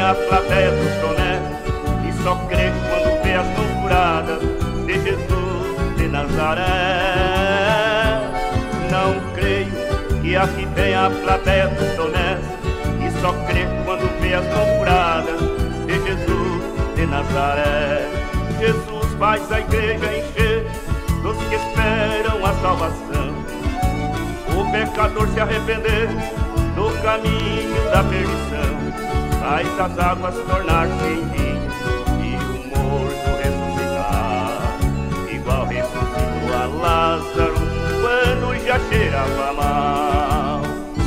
a plateia dos Tomé, que só crê quando vê as mãos curadas de Jesus de Nazaré. Não creio que aqui tenha a plateia dos Tomé, que só crê quando vê as mãos curadas de Jesus de Nazaré. Jesus faz a igreja encher dos que esperam a salvação, o pecador se arrepender do caminho da perdição, faz as águas tornar-se em vinho e o morto ressuscitar, igual ressuscitou a Lázaro quando já cheirava mal.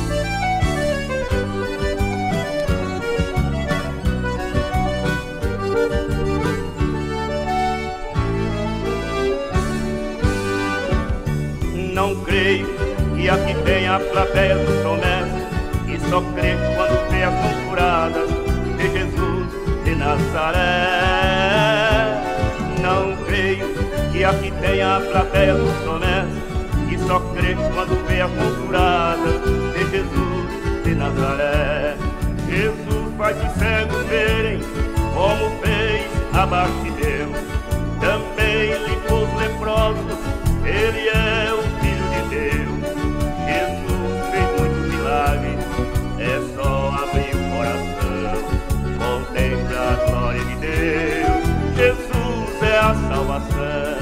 Não creio que aqui tenha a plateia dos Tomé, que só crê quando vê as mãos curadas de Jesus de Nazaré. Não creio que aqui tenha a plateia dos Tomé, que só crê quando vê as mãos curadas de Jesus de Nazaré. Jesus faz os cegos verem, como fez a Bartimeu, também limpou os leprosos, ele é o Filho de Deus. Jesus fez muitos milagres, é só abrir o coração, contempla a glória de Deus. Jesus é a salvação.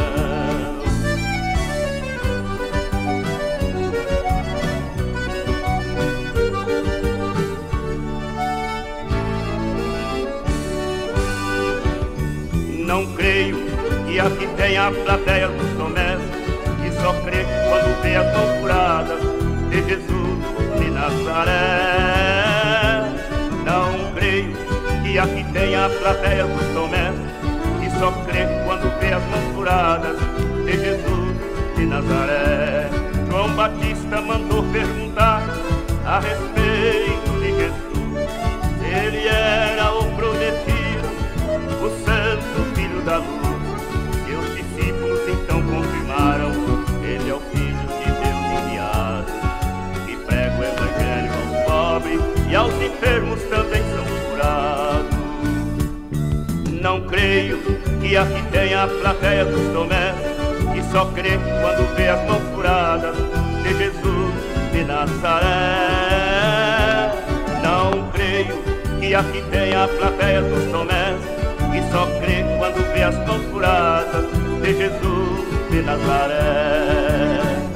Não creio que aqui tenha a plateia dos Tomé, que só crê quando vê as mãos curadas de Jesus de Nazaré. Não creio que aqui tenha a plateia dos Tomé, que só crê quando vê as mãos curadas de Jesus de Nazaré. João Batista mandou perguntar a respeito de Jesus, ele era o prometido, o santo Filho da luz. Seus discípulos então confirmaram, ele é o Filho de Deus enviado, que prega o evangelho aos pobres e aos enfermos também são curados. Não creio que aqui tenha a plateia dos Tomé, que só crê quando vê as mãos curadas de Jesus de Nazaré. Não creio que aqui tenha a plateia dos Tomé, que só crê quando vê as mãos curadas de Jesus de Nazaré.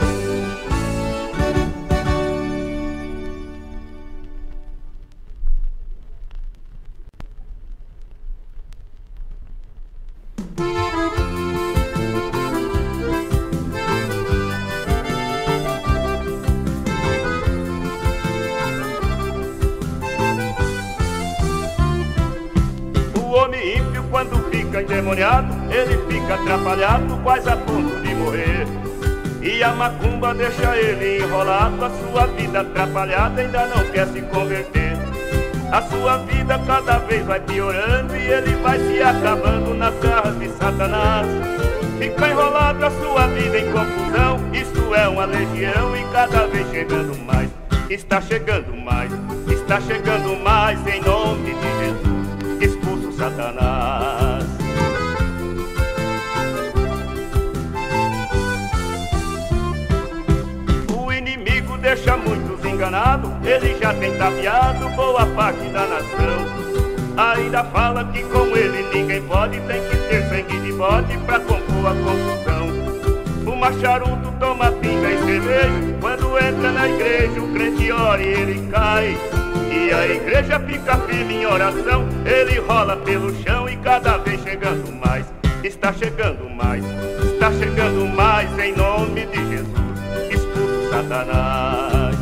Quando fica endemoniado, ele fica atrapalhado, quase a ponto de morrer. E a macumba deixa ele enrolado, a sua vida atrapalhada, ainda não quer se converter. A sua vida cada vez vai piorando e ele vai se acabando nas garras de Satanás. Fica enrolado a sua vida em confusão, isto é uma legião e cada vez chegando mais. Está chegando mais em nome de Jesus. Expulso Satanás. O inimigo deixa muitos enganados, ele já tem tapeado boa parte da nação. Ainda fala que com ele ninguém pode, tem que ter sangue de bode pra compor a confusão. Fuma charuto, toma pinga e cerveja, quando entra na igreja o crente ora e ele cai. E a igreja fica firme em oração, ele rola pelo chão e cada vez chegando mais. Está chegando mais em nome de Jesus. Expulso Satanás.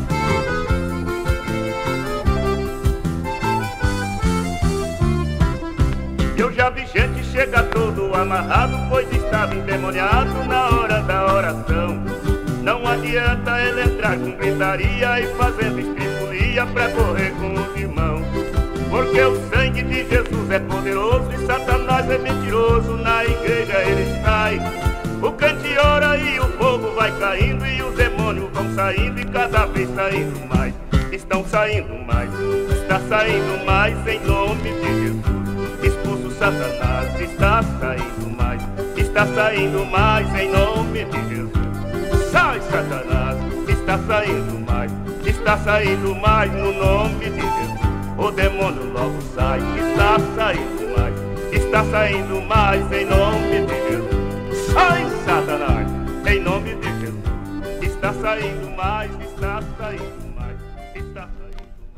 Eu já vi gente chegar todo amarrado, pois estava endemoniado na hora da oração. Não adianta ele entrar com gritaria e fazendo estripulia pra correr com os irmãos, porque o sangue de Jesus é poderoso e Satanás é mentiroso, na igreja ele sai. O crente ora e o fogo vai caindo e os demônios vão saindo e cada vez saindo mais. Estão saindo mais, está saindo mais em nome de Jesus. Expulso Satanás, está saindo mais, está saindo mais em nome de Jesus. Sai, Satanás, está saindo mais, está saindo mais no nome de Jesus. O demônio logo sai, está saindo mais, está saindo mais em nome de Jesus. Sai, Satanás, em nome de Jesus. Está saindo mais, está saindo mais, está saindo mais.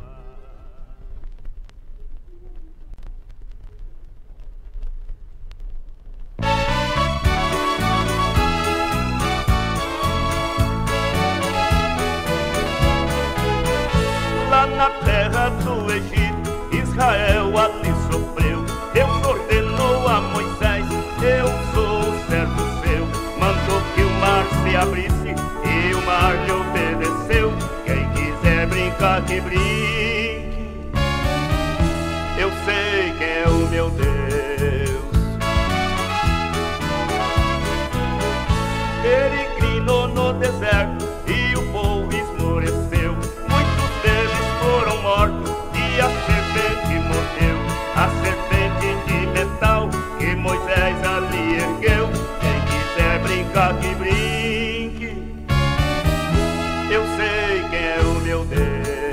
Lá na terra do Egito, Israel ali sofreu. Deus ordenou a Moisés, eu sou o servo seu. Mandou que o mar se abrisse e o mar lhe obedeceu. Quem quiser brincar que brinque, eu sei quem é o meu Deus. Peregrinou no deserto e o povo esmoreceu. Muitos deles foram mortos e a serpente mordeu. A serpente de metal que Moisés ali ergueu. Quem quiser brincar que brinque, eu sei quem é o meu Deus.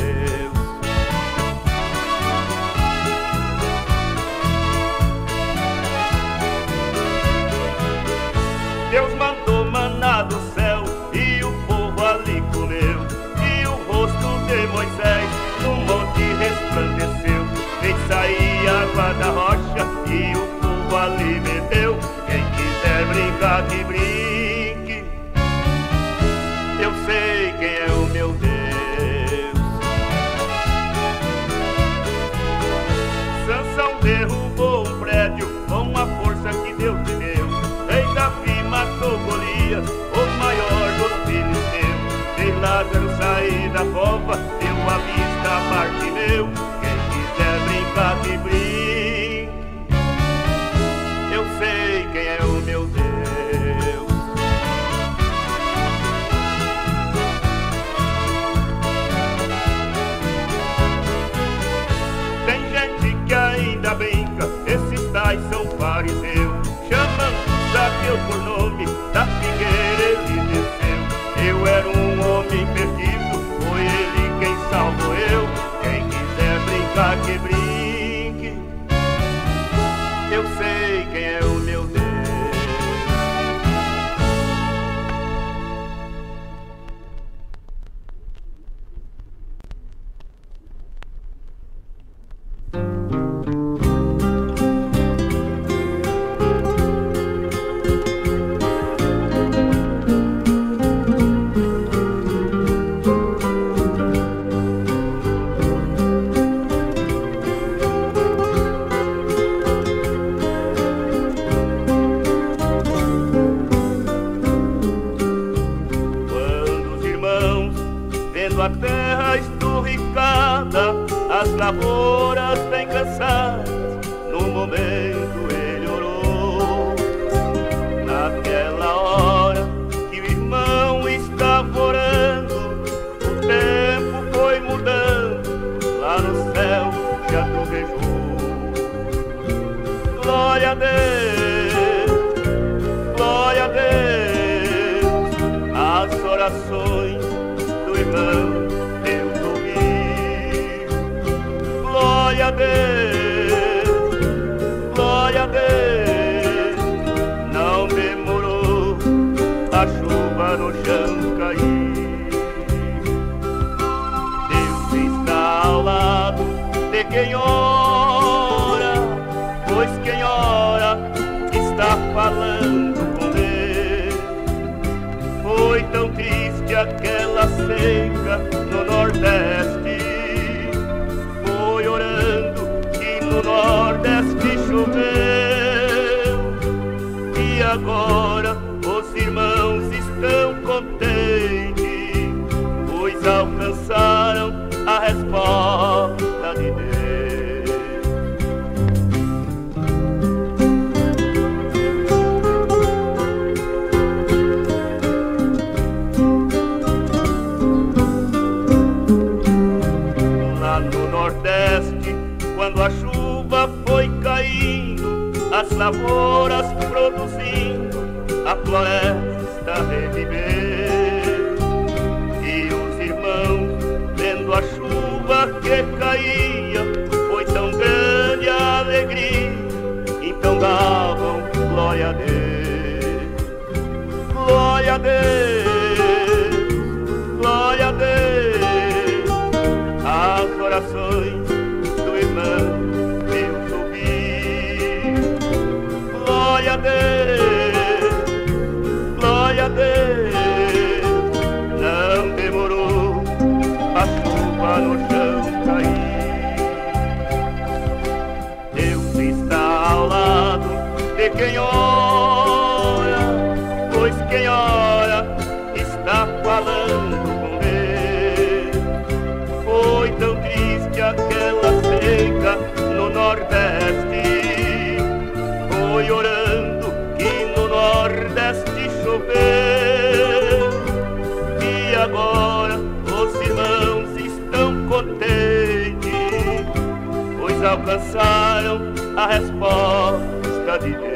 Deus mandou maná do céu e o povo ali comeu. E o rosto de Moisés no monte resplandeceu. Fez sair água da rocha e o povo ali bebeu. Quem quiser brincar que brinque, eu sei quem é o meu Deus. Sansão derrubou um prédio com a força que Deus lhe deu. Rei Davi matou Golias, o maior dos filisteus. Fez Lázaro sair da cova, deu a vista a Bartimeu. Quem quiser brincar que brinque, eu sei quem é o meu Deus. Tem gente que ainda brinca, esses tais são fariseus, chamando Zaqueu por nome, da figueira ele desceu. Eu era um homem perdido, foi ele quem salvou eu. Quem quiser brincar que brinque, eu sei quem é o meu Deus. A terra esturricada, as lavouras bem cansadas, no momento ele orou. Naquela hora que o irmão estava orando, o tempo foi mudando, lá no céu já trovejou. Glória a Deus, glória a Deus, as orações do irmão Deus ouviu. Glória a Deus, glória a Deus, não demorou, a chuva no chão cair. Deus está ao lado de quem ora, pois quem ora está falando com Deus. Foi tão triste aquela seca no Nordeste, foi orando que no Nordeste choveu. E agora os irmãos estão contentes, pois alcançaram a resposta de Deus. a floresta reviver. E os irmãos, vendo a chuva que caía, foi tão grande a alegria, então davam glória a Deus. Glória a Deus, glória a Deus. As orações do irmão Deus ouvi. Glória a Deus, glória a Deus. Não demorou a chuva no chão cair. Deus está ao lado de quem ora, pois quem ora está falando com Deus. Foi tão triste aquela seca no Nordeste, foi orando que no Nordeste choveu. E agora os irmãos estão contentes, pois alcançaram a resposta de Deus.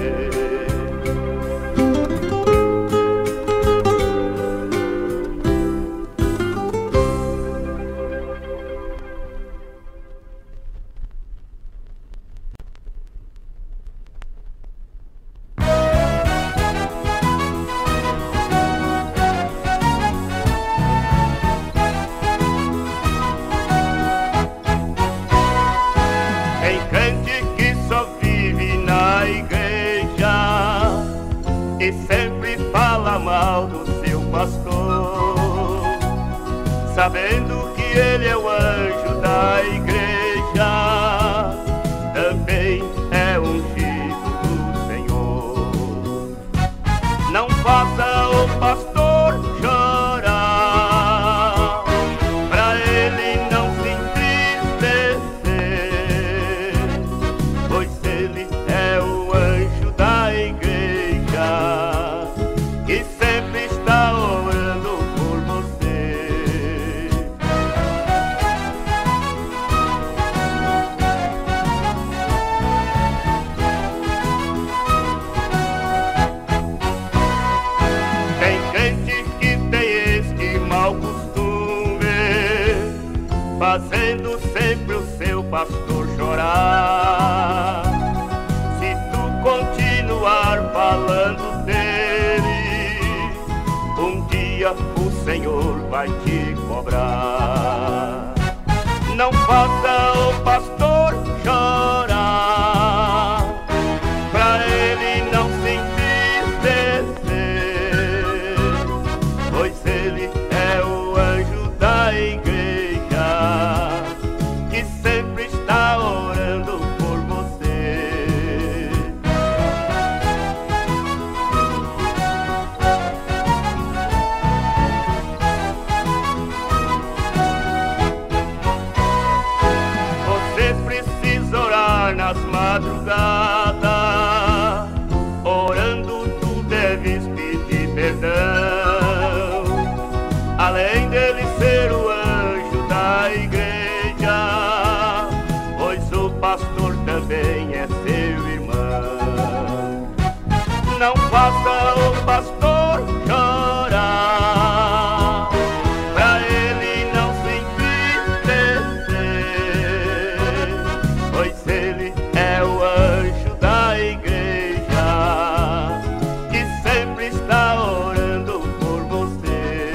E sempre fala mal do seu pastor, sabendo que ele é o anjo da igreja, também é ungido do Senhor. Não faça o pastor chorar, pra ele não se entristecer, pois ele é o anjo da igreja, que sempre está orando por você. Tem gente que tem este mau costume, fazendo sempre o seu pastor chorar. Se tu continuar falando dele, um dia o Senhor vai te cobrar. Não faça o pastor chorar, pra ele não se entristecer, pois ele é o anjo da igreja, que sempre está orando por você. Você precisa orar nas madrugadas, orando tu deves pedir perdão. Além dele ser o anjo da igreja, pois o pastor também é seu irmão. Não faça o pastor chorar, pra ele não se entristecer, pois ele é o anjo da igreja, que sempre está orando por você.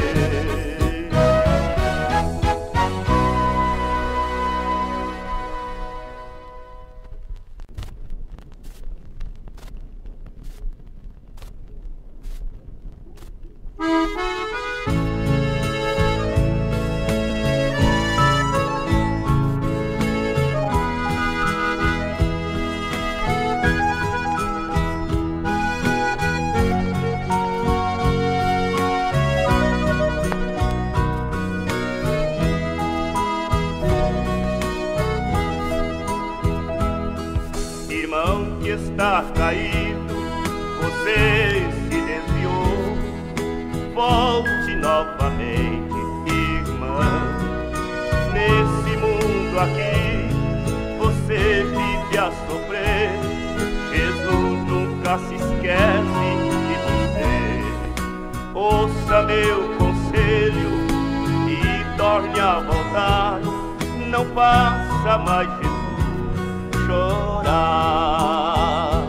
Irmão que está caído, você se desviou, volte novamente, irmão. Nesse mundo aqui, você vive a sofrer, Jesus nunca se esquece de ouça meu conselho e torne a voltar. Não faça mais Jesus chorar.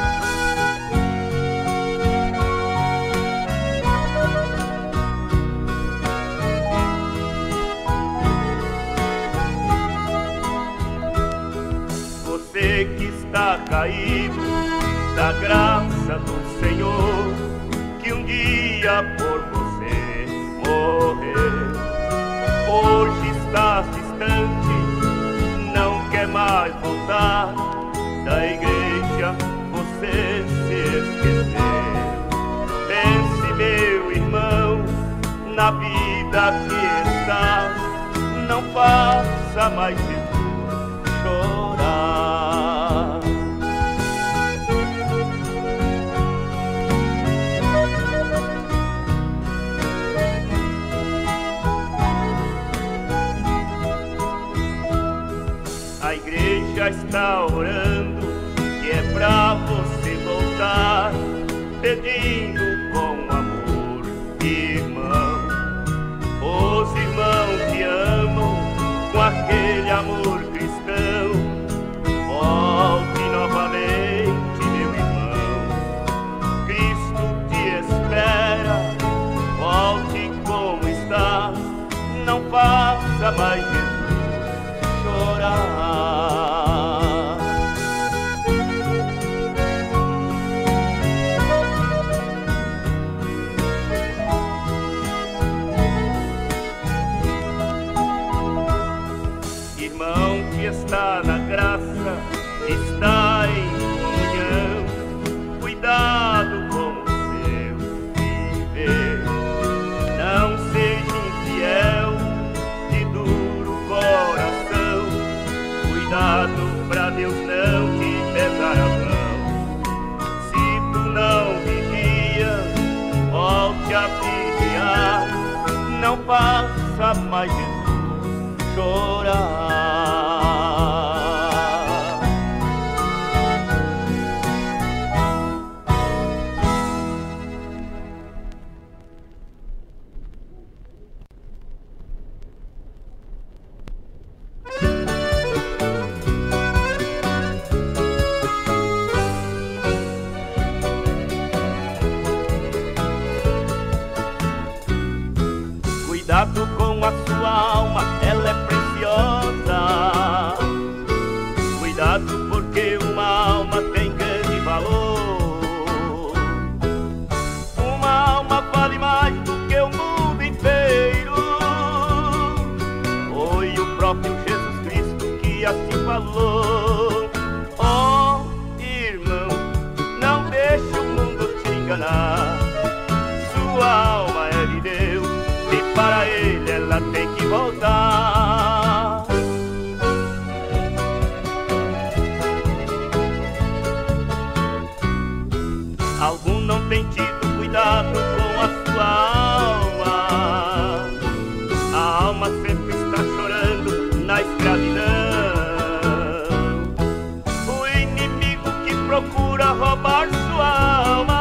Você que está caído, da graça do Senhor, que um dia por você morreu. Hoje está distante, não quer mais voltar da igreja, você se esqueceu. Pense, meu irmão, na vida que está, não faça mais Jesus chorar. A igreja está orando, que é pra você voltar, pedindo com amor, irmão. Os irmãos te amam com aquele amor cristão. Volte novamente, meu irmão. Cristo te espera, volte como estás. Não faça mais Jesus chorar. Irmão que está na graça, está em comunhão, cuidado com o seu viver. Não seja infiel, de duro coração, cuidado pra Deus não te pesar a mão. Se tu não vigias, volte a vigiar, não faça mais Jesus chorar. Cuidado com a sua alma, ela é preciosa. Cuidado porque uma alma tem grande valor. Uma alma vale mais do que o mundo inteiro. Foi o próprio Jesus Cristo que assim falou. Oh, irmão, não deixe o mundo te enganar. Sua alma é de Deus, para ele ela tem que voltar. Algum não tem tido cuidado com a sua alma. A alma sempre está chorando na escravidão. O inimigo que procura roubar sua alma,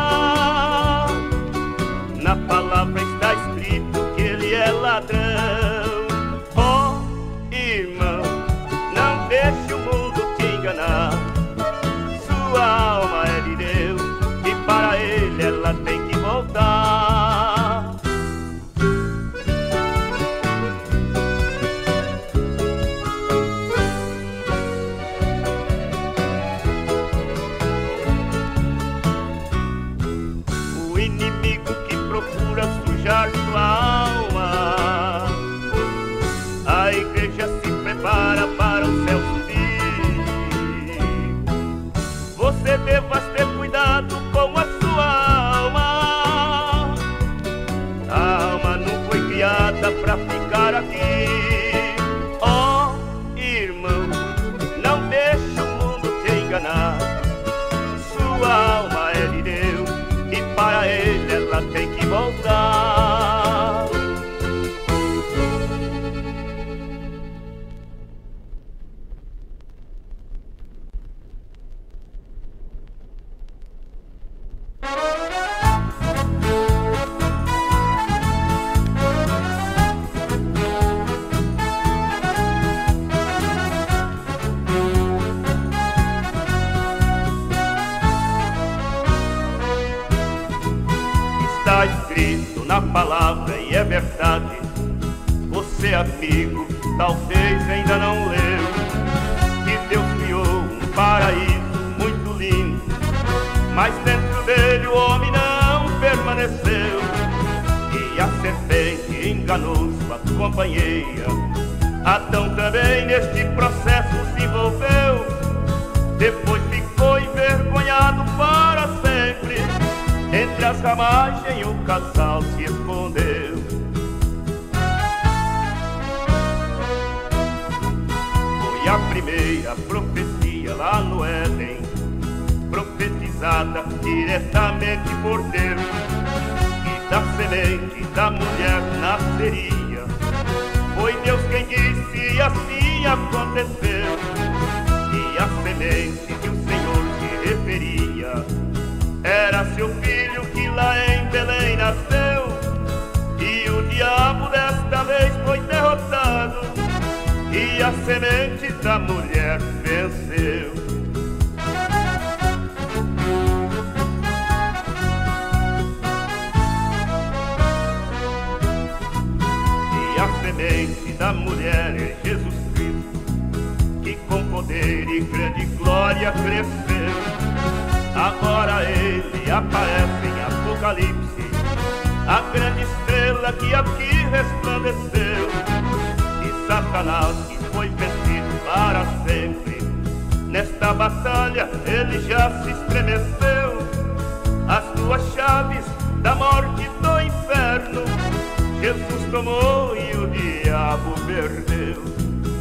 na palavra está escrito que ele é ladrão. Oh, irmão, não deixe o mundo te enganar. Sua alma é de Deus e para ele ela tem que voltar. O inimigo que procura sujar sua alma, a igreja se prepara para o céu subir. Você deva ter cuidado com a sua alma. A alma não foi criada para ficar aqui. Oh, irmão, não deixe o mundo te enganar. Sua alma é de Deus e para ele ela tem que voltar. Está escrito na palavra e é verdade. Você, amigo, talvez ainda não leu que Deus criou um paraíso muito lindo, mas dentro dele o homem não permaneceu. E a serpente enganou sua companheira. Adão também neste processo se envolveu. Depois ficou envergonhado para sempre. Entre as ramagens o casal se escondeu. Foi a primeira profecia lá no Éden, profetizada diretamente por Deus, que da semente da mulher nasceria. Foi Deus quem disse e assim aconteceu. E a semente que o Senhor se referia era seu filho que lá em Belém nasceu. E o diabo desta vez foi derrotado, e a semente da mulher venceu. E a semente da mulher é Jesus Cristo, que com poder e grande glória cresceu. Agora ele aparece em Apocalipse, a grande estrela que aqui resplandeceu. E Satanás, que foi vencido para sempre, nesta batalha ele já se estremeceu. As duas chaves da morte e do inferno Jesus tomou e o diabo perdeu.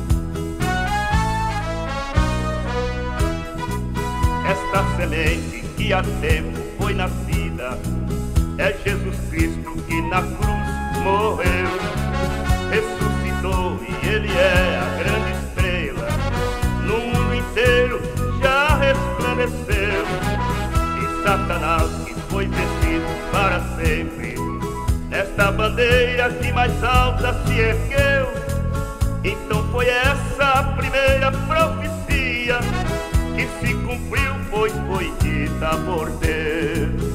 Esta semente que há tempo foi nascida é Jesus Cristo que na cruz morreu, ressuscitou e ele é a grande estrela. No mundo inteiro já resplandeceu. E Satanás, que foi vencido para sempre, nesta bandeira que mais alta se ergueu. Então foi essa a primeira profecia que se cumpriu, pois foi dita por Deus.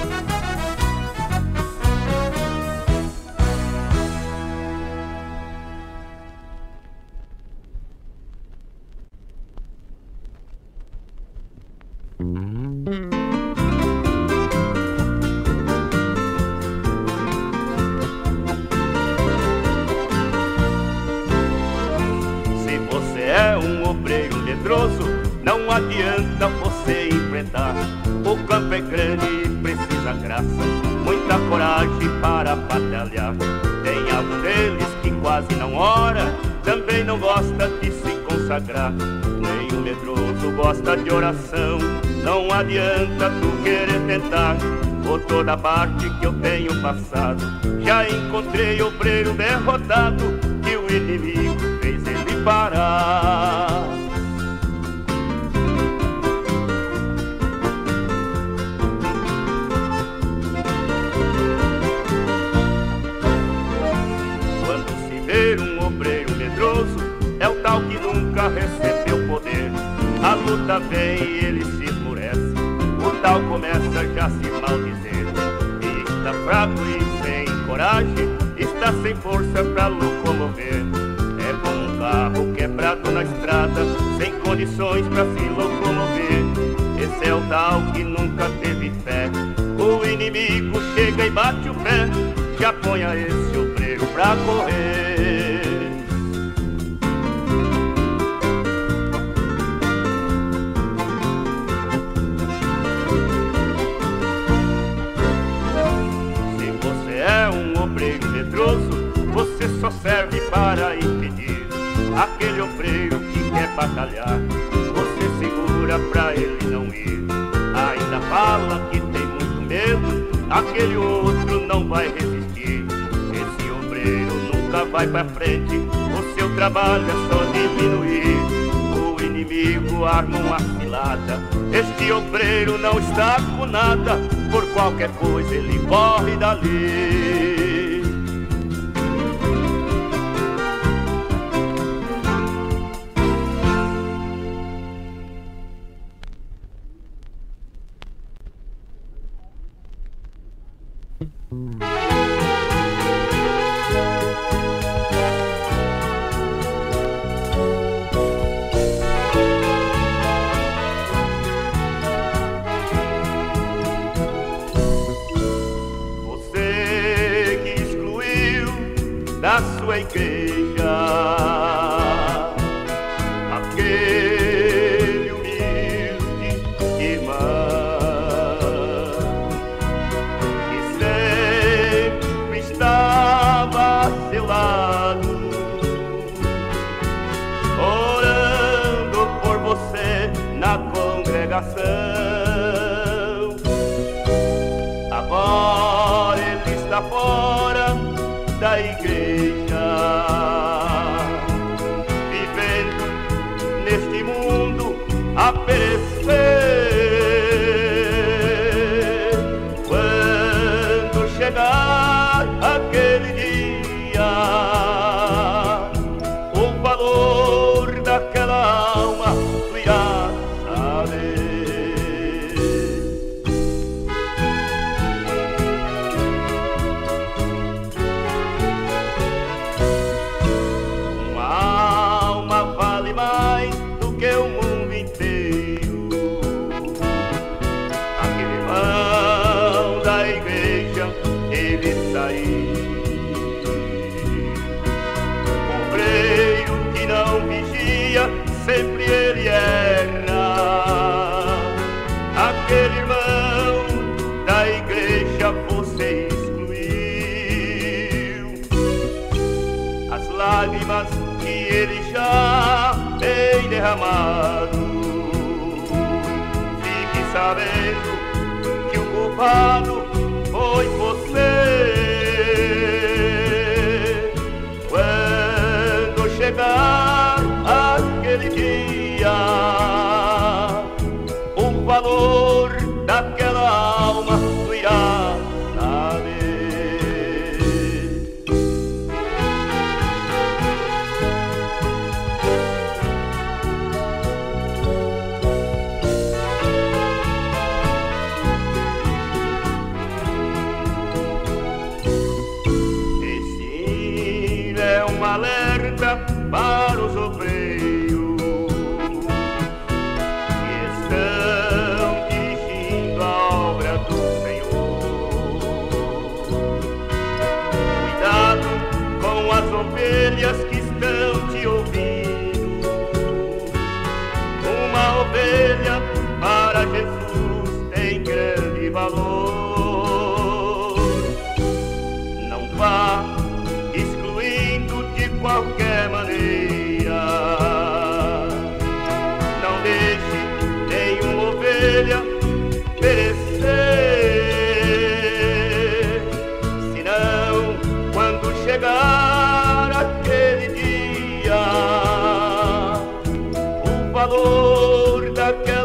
Se você é um obreiro medroso, não adianta você enfrentar. O campo é grande e precisa graça, muita coragem para batalhar. Tem algum deles que quase não ora, também não gosta de se consagrar. Nem o medroso gosta de oração, não adianta tu querer tentar. Por toda parte que eu tenho passado, já encontrei obreiro derrotado, que o inimigo fez ele parar. Um obreiro medroso é o tal que nunca recebeu poder. A luta vem e ele se enfurece, o tal começa já a se maldizer. E está fraco e sem coragem, está sem força pra locomover. É como um carro quebrado na estrada, sem condições pra se locomover. Esse é o tal que nunca teve fé. O inimigo chega e bate o pé, já põe a esse obreiro pra correr. Você só serve para impedir aquele obreiro que quer batalhar. Você segura pra ele não ir, ainda fala que tem muito medo, aquele outro não vai resistir. Esse obreiro nunca vai pra frente, o seu trabalho é só diminuir. O inimigo arma uma cilada, este obreiro não está com nada, por qualquer coisa ele corre dali. Da sua igreja, aquele humilde irmão que sempre estava a seu lado, orando por você na congregação. Agora ele está fora da igreja, vivendo neste mundo a perecer. Quando chegar aquele dia, o valor daquela alma tu irás saber. Mais do que o mundo inteiro. Aquele irmão da igreja, ele saiu. Obreiro que não vigia, sempre ele erra. Aquele irmão da igreja você excluiu. As lágrimas que ele já tem derramado, fique sabendo que o culpado foi você. Quando chegar aquele dia, o valor daquela alma tu irás saber. Um alerta para os obreiros que estão dirigindo a obra do Senhor. Cuidado com as ovelhas que estão te ouvindo. Uma ovelha para Jesus tem grande valor. Não vá de qualquer maneira, não deixe nenhuma ovelha perecer, senão quando chegar aquele dia, o valor daquela